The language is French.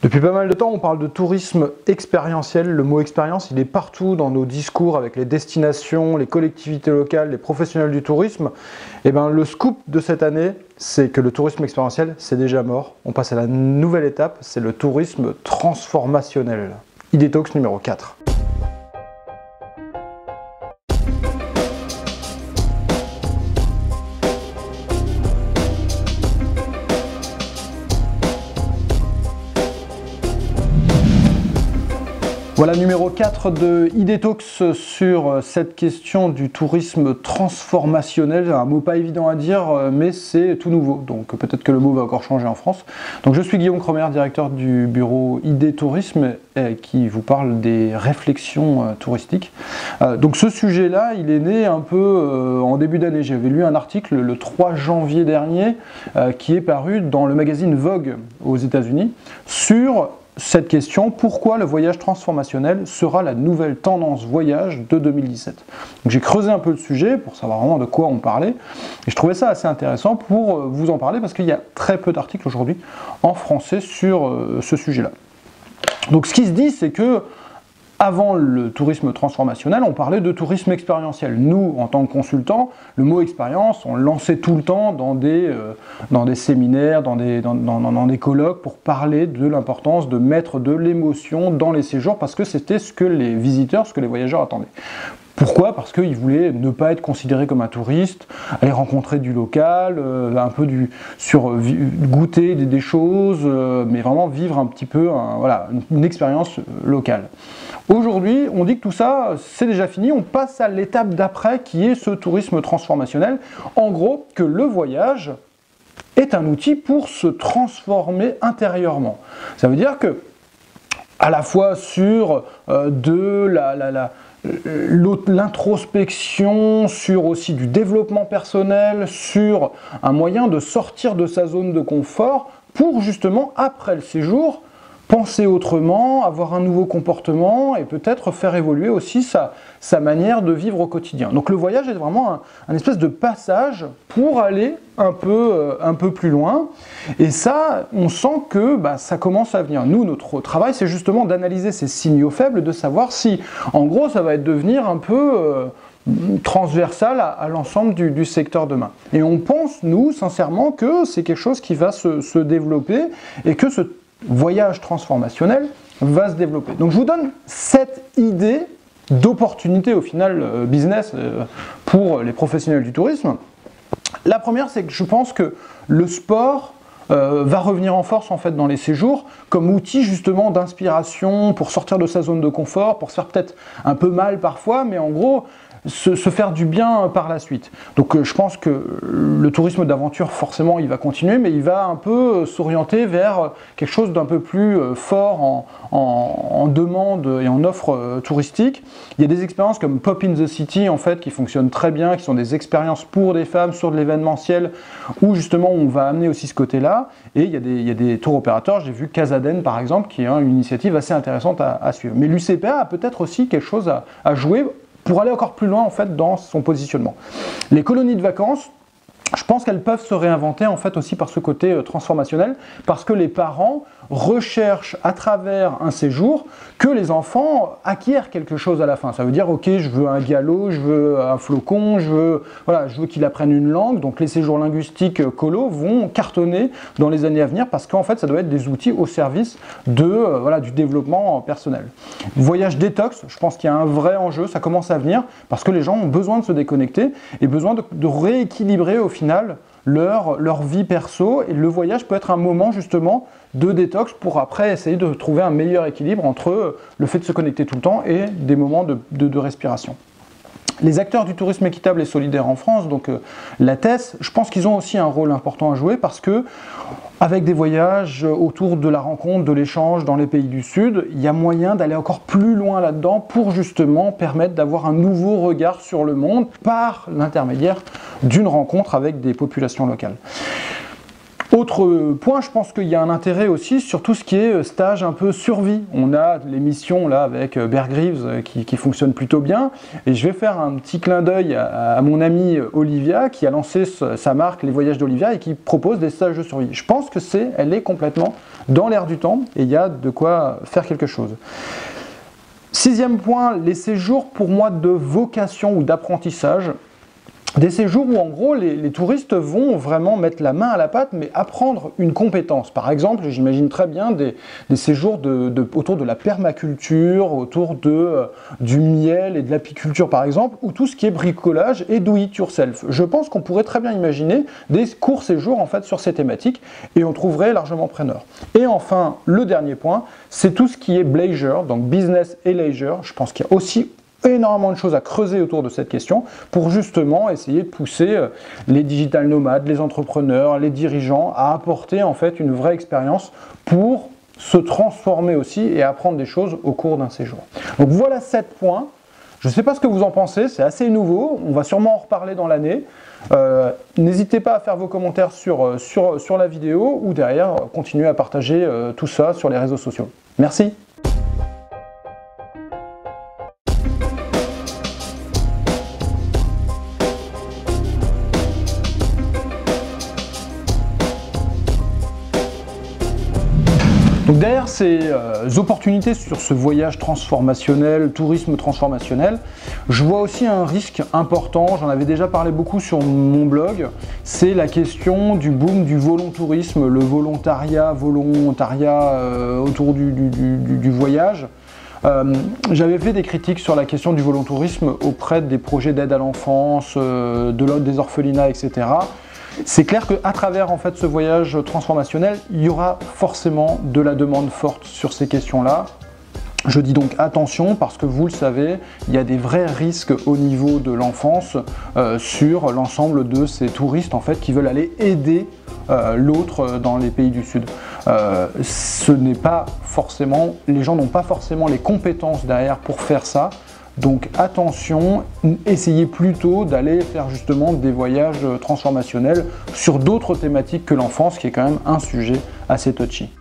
Depuis pas mal de temps, on parle de tourisme expérientiel. Le mot expérience, il est partout dans nos discours avec les destinations, les collectivités locales, les professionnels du tourisme. Et bien, le scoop de cette année, c'est que le tourisme expérientiel, c'est déjà mort. On passe à la nouvelle étape, c'est le tourisme transformationnel. ID Talks numéro 4. Voilà, numéro 4 de ID Talks sur cette question du tourisme transformationnel. Un mot pas évident à dire, mais c'est tout nouveau. Donc peut-être que le mot va encore changer en France. Donc je suis Guillaume Cromer, directeur du bureau ID Tourisme, qui vous parle des réflexions touristiques. Donc ce sujet-là, il est né un peu en début d'année. J'avais lu un article le 3 janvier dernier qui est paru dans le magazine Vogue aux États-Unis sur cette question: pourquoi le voyage transformationnel sera la nouvelle tendance voyage de 2017. J'ai creusé un peu le sujet pour savoir vraiment de quoi on parlait, et je trouvais ça assez intéressant pour vous en parler parce qu'il y a très peu d'articles aujourd'hui en français sur ce sujet-là. Donc ce qui se dit, c'est que avant le tourisme transformationnel, on parlait de tourisme expérientiel. Nous, en tant que consultants, le mot expérience, on le lançait tout le temps dans des séminaires, dans des colloques, pour parler de l'importance de mettre de l'émotion dans les séjours, parce que c'était ce que les visiteurs, ce que les voyageurs attendaient. Pourquoi? Parce qu'ils voulaient ne pas être considérés comme un touriste, aller rencontrer du local, un peu goûter des choses, mais vraiment vivre un petit peu une expérience locale. Aujourd'hui, on dit que tout ça, c'est déjà fini, on passe à l'étape d'après qui est ce tourisme transformationnel. En gros, que le voyage est un outil pour se transformer intérieurement. Ça veut dire que, à la fois sur l'introspection, sur aussi du développement personnel, sur un moyen de sortir de sa zone de confort pour justement, après le séjour, penser autrement, avoir un nouveau comportement et peut-être faire évoluer aussi sa manière de vivre au quotidien. Donc le voyage est vraiment un espèce de passage pour aller un peu plus loin, et ça, on sent que ça commence à venir. Nous, notre travail, c'est justement d'analyser ces signaux faibles, de savoir si, en gros, ça va devenir un peu transversal à l'ensemble du secteur demain. Et on pense, nous, sincèrement, que c'est quelque chose qui va se développer et que ce voyage transformationnel va se développer. Donc je vous donne 7 idées d'opportunités au final business pour les professionnels du tourisme. La première, c'est que je pense que le sport va revenir en force en fait dans les séjours comme outil justement d'inspiration pour sortir de sa zone de confort, pour se faire peut-être un peu mal parfois, mais en gros se faire du bien par la suite. Donc je pense que le tourisme d'aventure, forcément, il va continuer, mais il va un peu s'orienter vers quelque chose d'un peu plus fort en demande et en offre touristique. Il y a des expériences comme Pop in the City, en fait, qui fonctionnent très bien, qui sont des expériences pour des femmes sur de l'événementiel, où justement on va amener aussi ce côté-là. Et il y a des tours opérateurs, j'ai vu Casaden par exemple, qui est une initiative assez intéressante à suivre. Mais l'UCPA a peut-être aussi quelque chose à jouer pour aller encore plus loin en fait dans son positionnement. Les colonies de vacances, je pense qu'elles peuvent se réinventer en fait aussi par ce côté transformationnel, parce que les parents recherchent à travers un séjour que les enfants acquièrent quelque chose à la fin. Ça veut dire, ok, je veux un galop, je veux un flocon, je veux qu'il apprenne une langue. Donc les séjours linguistiques colo vont cartonner dans les années à venir, parce qu'en fait ça doit être des outils au service du développement personnel. Voyage détox, je pense qu'il y a un vrai enjeu, ça commence à venir, parce que les gens ont besoin de se déconnecter et besoin de rééquilibrer au final leur vie perso, et le voyage peut être un moment justement de détox pour après essayer de trouver un meilleur équilibre entre le fait de se connecter tout le temps et des moments de respiration. Les acteurs du tourisme équitable et solidaire en France, donc la TES, je pense qu'ils ont aussi un rôle important à jouer, parce que avec des voyages autour de la rencontre, de l'échange dans les pays du Sud, il y a moyen d'aller encore plus loin là-dedans pour justement permettre d'avoir un nouveau regard sur le monde par l'intermédiaire d'une rencontre avec des populations locales. Autre point, je pense qu'il y a un intérêt aussi sur tout ce qui est stage un peu survie. On a l'émission là avec Bear Grylls qui fonctionne plutôt bien, et je vais faire un petit clin d'œil à mon amie Olivia qui a lancé sa marque Les Voyages d'Olivia et qui propose des stages de survie. Je pense que elle est complètement dans l'air du temps et il y a de quoi faire quelque chose. 6e point, les séjours pour moi de vocation ou d'apprentissage. Des séjours où en gros les touristes vont vraiment mettre la main à la pâte mais apprendre une compétence. Par exemple, j'imagine très bien des séjours autour de la permaculture, autour du miel et de l'apiculture par exemple, ou tout ce qui est bricolage et do it yourself. Je pense qu'on pourrait très bien imaginer des courts séjours en fait sur ces thématiques et on trouverait largement preneur. Et enfin, le dernier point, c'est tout ce qui est leisure, donc business et leisure. Je pense qu'il y a aussi énormément de choses à creuser autour de cette question pour justement essayer de pousser les digital nomades, les entrepreneurs, les dirigeants à apporter en fait une vraie expérience pour se transformer aussi et apprendre des choses au cours d'un séjour. Donc voilà 7 points. Je ne sais pas ce que vous en pensez, c'est assez nouveau, on va sûrement en reparler dans l'année. N'hésitez pas à faire vos commentaires sur la vidéo ou derrière, continuez à partager tout ça sur les réseaux sociaux. Merci. Donc derrière ces opportunités sur ce voyage transformationnel, tourisme transformationnel, je vois aussi un risque important, j'en avais déjà parlé beaucoup sur mon blog, c'est la question du boom du volontourisme, le volontariat autour du voyage. J'avais fait des critiques sur la question du volontourisme auprès des projets d'aide à l'enfance, des orphelinats, etc. C'est clair qu'à travers en fait, ce voyage transformationnel, il y aura forcément de la demande forte sur ces questions-là. Je dis donc attention parce que vous le savez, il y a des vrais risques au niveau de l'enfance sur l'ensemble de ces touristes en fait, qui veulent aller aider l'autre dans les pays du Sud. Ce n'est pas forcément, les gens n'ont pas forcément les compétences derrière pour faire ça. Donc attention, essayez plutôt d'aller faire justement des voyages transformationnels sur d'autres thématiques que l'enfance, qui est quand même un sujet assez touchy.